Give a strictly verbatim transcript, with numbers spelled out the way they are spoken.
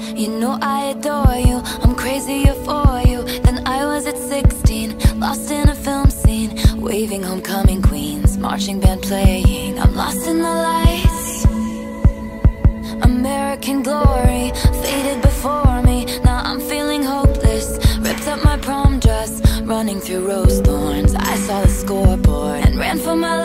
You know I adore you, I'm crazier for you than I was at sixteen. Lost in a film scene, waving homecoming queens, marching band playing. I'm lost in the lights, American glory faded before me. Now I'm feeling hopeless, ripped up my prom dress, running through rose thorns. I saw the scoreboard and ran for my